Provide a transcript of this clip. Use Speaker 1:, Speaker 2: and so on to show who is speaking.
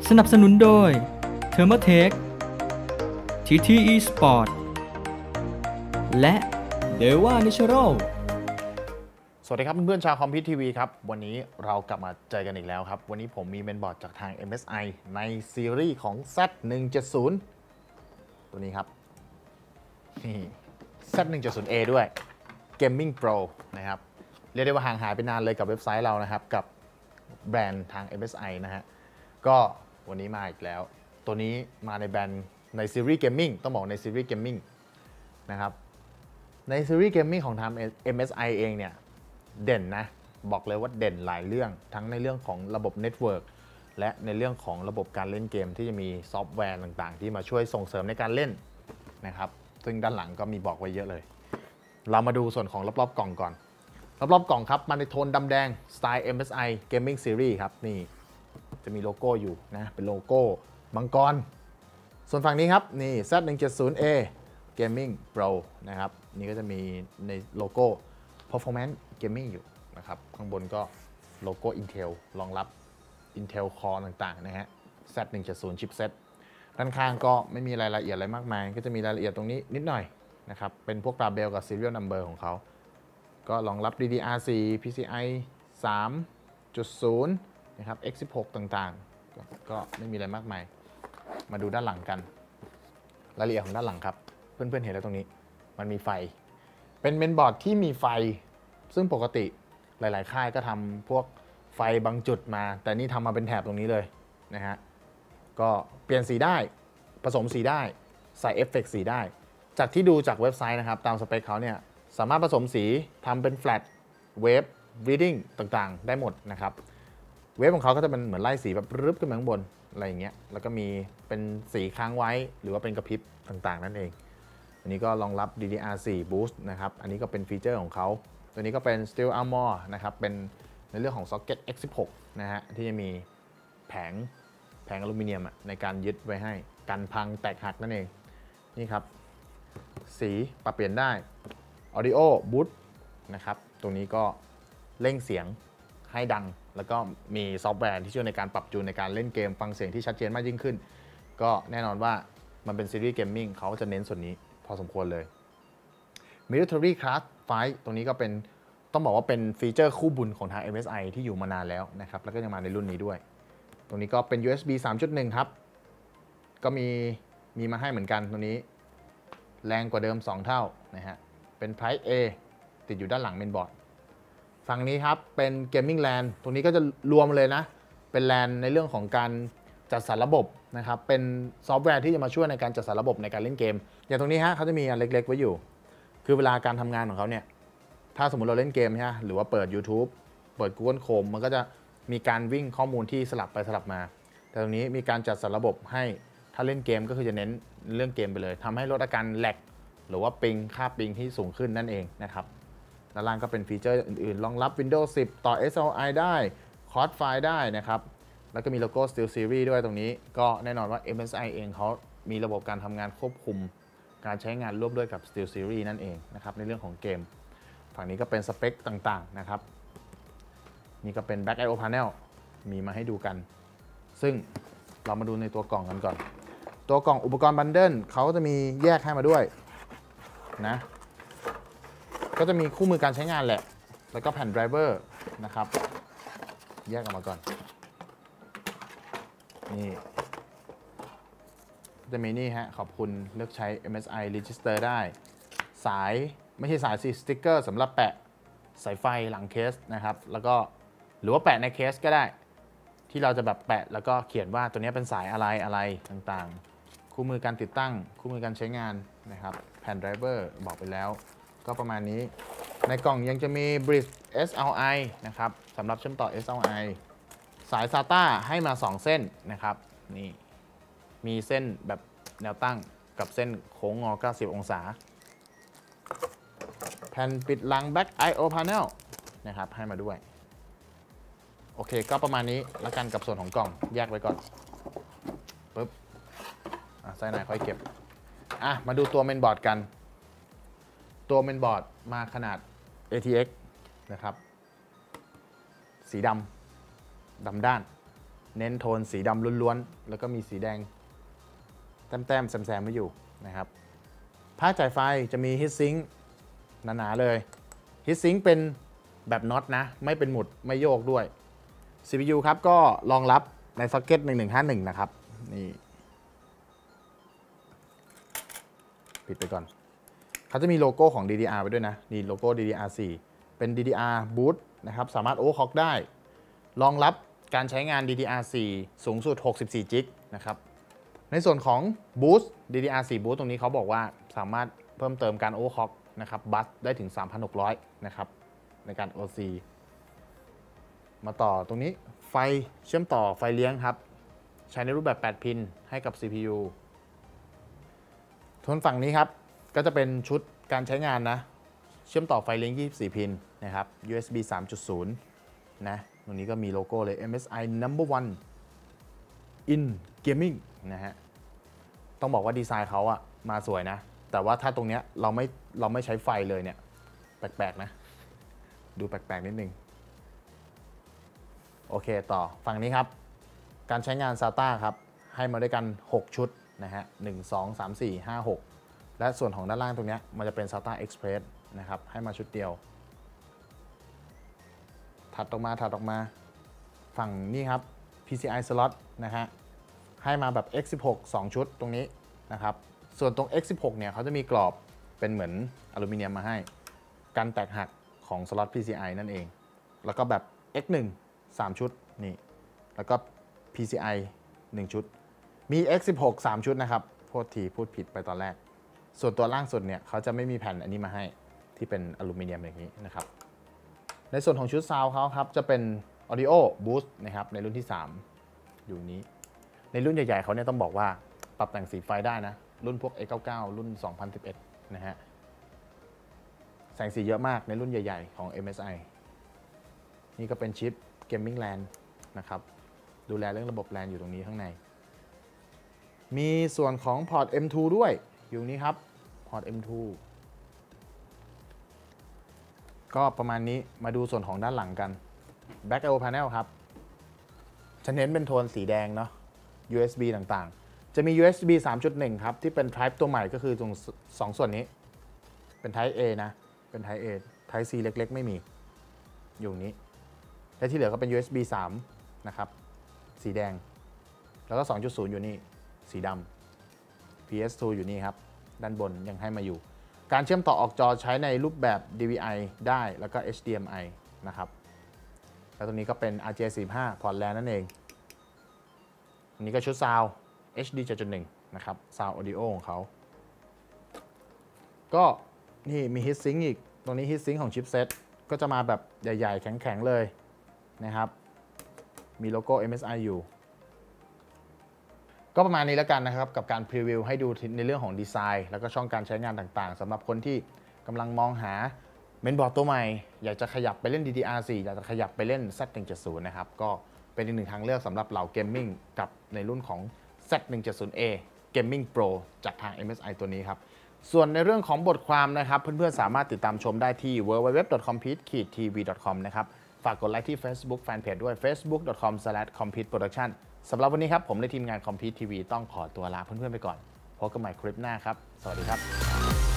Speaker 1: สนับสนุนโดย Thermatech TTE Sport และ Deva Natural
Speaker 2: สวัสดีครับเพื่อนๆชาวคอมพิวทีวีครับวันนี้เรากลับมาเจอกันอีกแล้วครับวันนี้ผมมีเมนบอร์ดจากทาง MSI ในซีรีส์ของ Z170 ตัวนี้ครับนี่ Z170A ด้วย Gaming Pro นะครับเรียกได้ว่าห่างหายไปนานเลยกับเว็บไซต์เรานะครับกับแบรนด์ทาง MSI นะฮะก็วันนี้มาอีกแล้วตัวนี้มาในแบรนด์ในซีรีส์ Gaming ต้องบอกในซีรีส์ Gaming นะครับในซีรีส์ Gaming ของทาง MSI เองเนี่ยเด่นนะบอกเลยว่าเด่นหลายเรื่องทั้งในเรื่องของระบบเน็ตเวิร์กและในเรื่องของระบบการเล่นเกมที่จะมีซอฟต์แวร์ต่างๆที่มาช่วยส่งเสริมในการเล่นนะครับซึ่งด้านหลังก็มีบอกไว้เยอะเลยเรามาดูส่วนของรอบๆกล่องก่อนรอบๆกล่องครับมาในโทนดำแดงสไตล์ MSI Gaming Series ครับนี่จะมีโลโก้อยู่นะเป็นโลโก้มังกรส่วนฝั่งนี้ครับนี่ Z170A Gaming Pro นะครับนี่ก็จะมีในโลโก้ Performance Gaming อยู่นะครับข้างบนก็โลโก้ Intel รองรับ Intel Core ต่างๆนะฮะ Z170 Chipset ด้านข้างก็ไม่มีรายละเอียดอะไรมากมายก็จะมีรายละเอียดตรงนี้นิดหน่อยนะครับเป็นพวก Label กับ Serial Number ของเขาก็รองรับ DDR4 PCI 3.0 นะครับ X16 ต่างๆก็ไม่มีอะไรมากมายมาดูด้านหลังกันรายละเอียดของด้านหลังครับเพื่อนๆเห็นแล้วตรงนี้มันมีไฟเป็นเมนบอร์ดที่มีไฟซึ่งปกติหลายๆค่ายก็ทำพวกไฟบางจุดมาแต่นี่ทำมาเป็นแถบตรงนี้เลยนะฮะก็เปลี่ยนสีได้ผสมสีได้ใส่เอฟเฟกต์สีได้จากที่ดูจากเว็บไซต์นะครับตามสเปคเขาเนี่ยสามารถผสมสีทำเป็นแฟลตเวฟรีดดิ้งต่างๆได้หมดนะครับเวฟของเขาก็จะเป็นเหมือนไล่สีแบบรึบขึ้นมาข้างบนอะไรอย่างเงี้ยแล้วก็มีเป็นสีค้างไว้หรือว่าเป็นกระพริบต่างๆนั่นเองอันนี้ก็รองรับ DDR4 Boost นะครับอันนี้ก็เป็นฟีเจอร์ของเขาตัวนี้ก็เป็น Steel Armor นะครับเป็นในเรื่องของ Socket X16 นะฮะที่จะมีแผงอลูมิเนียมในการยึดไว้ให้กันพังแตกหักนั่นเองนี่ครับสีปรับเปลี่ยนได้ Audio Boost นะครับตรงนี้ก็เร่งเสียงให้ดังแล้วก็มีซอฟต์แวร์ที่ช่วยในการปรับจูนในการเล่นเกมฟังเสียงที่ชัดเจนมากยิ่งขึ้นก็แน่นอนว่ามันเป็นซีรีส์เกมมิ่งเขาจะเน้นส่วนนี้พอสมควรเลย Military Class Fight ตรงนี้ก็เป็นต้องบอกว่าเป็นฟีเจอร์คู่บุญของทาง MSI ที่อยู่มานานแล้วนะครับแล้วก็ยังมาในรุ่นนี้ด้วยตรงนี้ก็เป็น USB 3.1 ครับก็มีมาให้เหมือนกันตรงนี้แรงกว่าเดิม2เท่านะฮะเป็น Price A ติดอยู่ด้านหลังเมนบอร์ดฝั่งนี้ครับเป็น Gaming LAN ตรงนี้ก็จะรวมเลยนะเป็น LAN ในเรื่องของการจัดสรรระบบนะครับเป็นซอฟต์แวร์ที่จะมาช่วยในการจัดสรรระบบในการเล่นเกมอย่างตรงนี้ฮะเขาจะมีอันเล็กๆไว้อยู่คือเวลาการทำงานของเขาเนี่ยถ้าสมมุติเราเล่นเกมใช่ไหมหรือว่าเปิด YouTube เปิด Google Chrome มันก็จะมีการวิ่งข้อมูลที่สลับไปสลับมาแต่ตรงนี้มีการจัดสรรระบบให้ถ้าเล่นเกมก็คือจะเน้นเรื่องเกมไปเลยทำให้ลดอาการแลกหรือว่าปิงค่าปิงที่สูงขึ้นนั่นเองนะครับด้านล่างก็เป็นฟีเจอร์อื่นๆรองรับ Windows 10 ต่อ SLI ได้ Cross File ได้นะครับแล้วก็มีโลโก้ Steel Series ด้วยตรงนี้ก็แน่นอนว่า MSI เองเขามีระบบการทำงานควบคุมการใช้งานร่วมด้วยกับ Steel Series นั่นเองนะครับในเรื่องของเกมฝั่งนี้ก็เป็นสเปคต่างๆนะครับนี่ก็เป็น Back I/O Panel มีมาให้ดูกันซึ่งเรามาดูในตัวกล่องกันก่อนตัวกล่องอุปกรณ์บันเดิลเขาจะมีแยกให้มาด้วยนะก็จะมีคู่มือการใช้งานแหละแล้วก็แผ่นไดรเวอร์นะครับแยกออกมาก่อนนี่จะมีนี่ฮะขอบคุณเลือกใช้ MSI Register ได้สายไม่ใช่สายสติ๊กเกอร์สำหรับแปะสายไฟหลังเคสนะครับแล้วก็หรือว่าแปะในเคสก็ได้ที่เราจะแบบแปะแล้วก็เขียนว่าตัวนี้เป็นสายอะไรต่างๆคู่มือการติดตั้งคู่มือการใช้งานนะครับแผ่นไดรเวอร์บอกไปแล้วก็ประมาณนี้ในกล่องยังจะมี Bridge SLI นะครับสำหรับเชื่อมต่อ SLI สาย SATA ให้มา2เส้นนะครับนี่มีเส้นแบบแนวตั้งกับเส้นโค้งงอ90องศาแผ่นปิดหลัง Back I/O Panel นะครับให้มาด้วยโอเคก็ประมาณนี้แล้วกันกับส่วนของกล่องแยกไว้ก่อนปึ๊บไส้ในค่อยเก็บมาดูตัวเมนบอร์ดกันตัวเมนบอร์ดมาขนาด ATX นะครับสีดำด้านเน้นโทนสีดำล้วนๆแล้วก็มีสีแดงแต้มๆแซมๆไว้อยู่นะครับผ้าจ่ายไฟจะมีฮีทซิงค์หนาๆเลยฮีทซิงค์เป็นแบบน็อตนะไม่เป็นหมุดไม่โยกด้วย CPU ครับก็รองรับในซ็อกเก็ต1151นะครับนี่ปิดไปก่อนเขาจะมีโลโก้ของ DDR ไปด้วยนะนี่โลโก้ DDR4 เป็น DDR boot นะครับสามารถ overclock ได้รองรับการใช้งาน DDR4 สูงสุด64 จิกนะครับในส่วนของ boost DDR4 boost ตรงนี้เขาบอกว่าสามารถเพิ่มเติมการ overclock นะครับบัสได้ถึง 3,600 นะครับในการ OC มาต่อตรงนี้ไฟเชื่อมต่อไฟเลี้ยงครับใช้ในรูปแบบ 8 พินให้กับ CPU ทนฝั่งนี้ครับก็จะเป็นชุดการใช้งานนะเชื่อมต่อไฟเลี้ยง24 พินนะครับ USB 3.0 นะตรงนี้ก็มีโลโก้เลย MSI Number One in Gaming นะฮะต้องบอกว่าดีไซน์เขาอะมาสวยนะแต่ว่าถ้าตรงเนี้ยเราไม่ใช้ไฟเลยเนี่ยแปลกๆนะดูแปลกๆนิดนึงโอเคต่อฝั่งนี้ครับการใช้งาน SATA ครับให้มาด้วยกัน6ชุดนะฮะ1 2 3 4 5 6และส่วนของด้านล่างตรงนี้มันจะเป็น SATA Express นะครับให้มาชุดเดียวถัดออกมาฝั่งนี้ครับ PCI slot นะฮะให้มาแบบ X16 2 ชุดตรงนี้นะครับส่วนตรง X16 เนี่ยเขาจะมีกรอบเป็นเหมือนอลูมิเนียมมาให้กันแตกหักของสล็อต PCI นั่นเองแล้วก็แบบ X1 3 ชุดนี่แล้วก็ PCI 1 ชุดมี X16 3 ชุดนะครับพูดผิดไปตอนแรกส่วนตัวล่างสุดเนี่ยเขาจะไม่มีแผ่นอันนี้มาให้ที่เป็นอลูมิเนียมอย่างนี้นะครับในส่วนของชุดซาวด์เขาครับจะเป็น Audio Boost นะครับในรุ่นที่ 3 อยู่นี้ในรุ่นใหญ่ๆเขาเนี่ยต้องบอกว่าปรับแต่งสีไฟได้นะรุ่นพวก A99 รุ่น 2011 นะฮะแสงสีเยอะมากในรุ่นใหญ่ๆของ MSI นี่ก็เป็นชิป Gaming LAN นะครับดูแลเรื่องระบบ LAN อยู่ตรงนี้ข้างในมีส่วนของพอร์ต M2 ด้วยอยู่นี้ครับพอร์ต M2 ก็ประมาณนี้มาดูส่วนของด้านหลังกัน Back I/O Panel ครับจะเน้นเป็นโทนสีแดงเนาะ USB ต่างๆจะมี USB 3.1 ครับที่เป็น Type ตัวใหม่ก็คือตรง2ส่วนนี้เป็น Type A นะเป็น Type A Type C เล็กๆไม่มีอยู่นี้และที่เหลือก็เป็น USB 3 นะครับสีแดงแล้วก็ 2.0 อยู่นี่สีดำ PS2 อยู่นี่ครับด้านบนยังให้มาอยู่การเชื่อมต่อออกจอใช้ในรูปแบบ DVI ได้แล้วก็ HDMI นะครับแล้วตรงนี้ก็เป็น RJ45 พอร์ต LAN นั่นเองอันนี้ก็ชุดซาวด์ HD 7.1 นะครับซาวด์ออดิโอของเขาก็นี่มี Heat Sink อีกตรงนี้ Heat Sink ของชิปเซ็ตก็จะมาแบบใหญ่ๆแข็งๆเลยนะครับมีโลโก้ MSI อยู่ก็ประมาณนี้แล้วกันนะครับกับการพรีวิวให้ดูในเรื่องของดีไซน์แล้วก็ช่องการใช้งานต่างๆสำหรับคนที่กำลังมองหาเมนบอร์ดตัวใหม่อยากจะขยับไปเล่น DDR4 อยากจะขยับไปเล่น Z170 นะครับก็เป็นอีกหนึ่งทางเลือกสำหรับเหล่าเกมมิ่งกับในรุ่นของ Z170A Gaming Pro จากทาง MSI ตัวนี้ครับส่วนในเรื่องของบทความนะครับเพื่อนๆสามารถติดตามชมได้ที่ www.compete-tv.com นะครับฝากกดไลค์ที่ Facebook Fanpage ด้วย facebook.com/competeproduction สำหรับวันนี้ครับผมและทีมงาน Compete TV ต้องขอตัวลาเพื่อนๆไปก่อนพบกันใหม่คลิปหน้าครับสวัสดีครับ